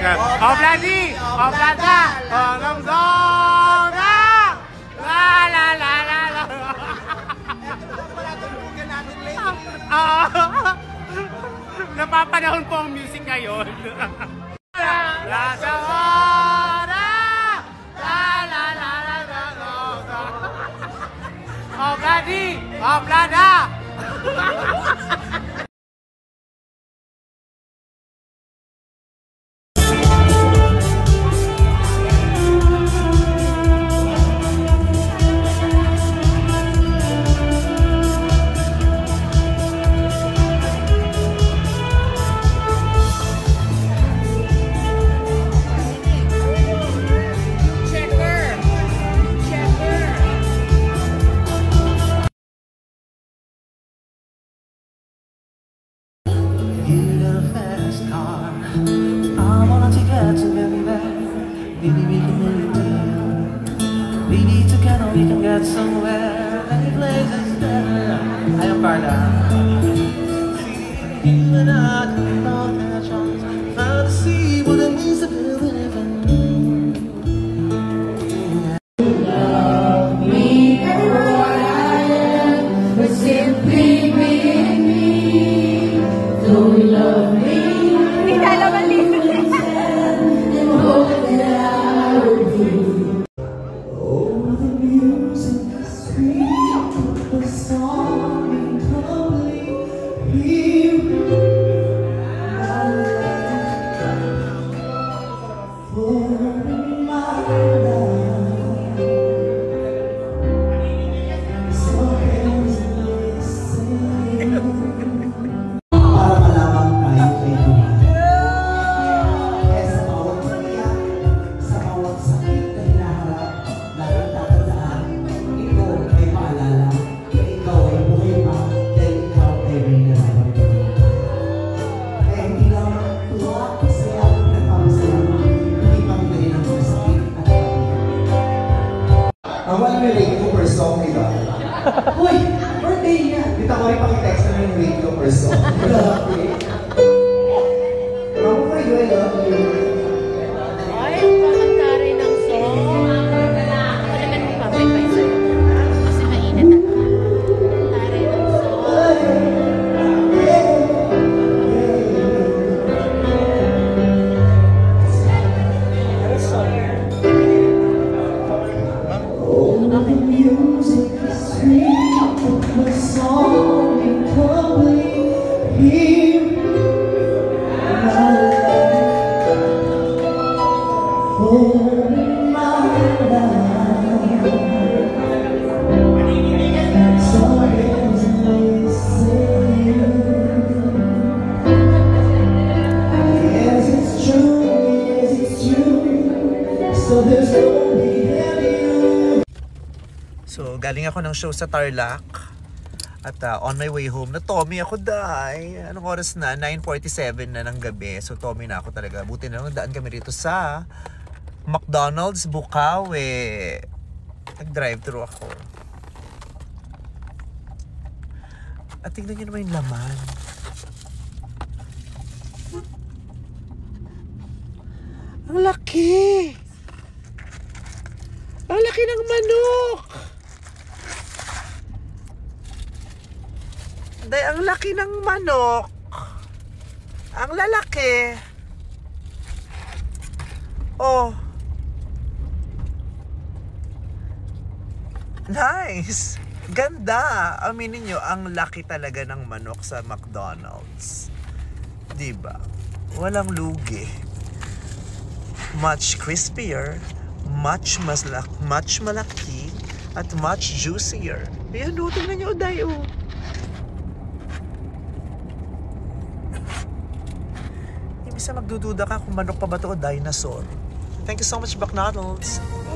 Obladi! Oblada! Onong-dona! La la la la la! Napapanahon po ang music ngayon. La sa hora! La la la la la la! Obladi! Oblada! Maybe we can make a deal. We need to get on, we can get somewhere. Any place is better. Ayaw Carla. You and I can all catch on. Found to see what it means to be living. Love me for what I am, but simply being me. Don't love me. Ang walang relate ko per song, diba? Uy! Birthday niya! Dito ko rin pakitext na yung relate ko per song. Grabe! Ako pa yun, I love you. Ay, kakanta rin ng song. Ako naman magpapay sa'yo. Kasi mainit na. Kakanta rin ng So, galing ako ng show sa Tarlac. At on my way home, na Tommy ako, day. Anong oras na? 9:47 na ng gabi. So, Tommy na ako talaga. Buti na lang, daan kami rito sa McDonald's Bukawi. Nag-drive-thru ako. At tingnan nyo naman yung laman. Ang laki! Ang laki ng manok! Day, ang laki ng manok. Ang lalaki. Oh. Nice. Ganda. Aminin nyo, ang laki talaga ng manok sa McDonald's. Diba? Walang lugi. Much crispier, much malaki, at much juicier. Ayan, tingnan nyo, Day, oh. Isa magdududa ka kung manok pa ba ito o dinosaur. Thank you so much, McDonald's.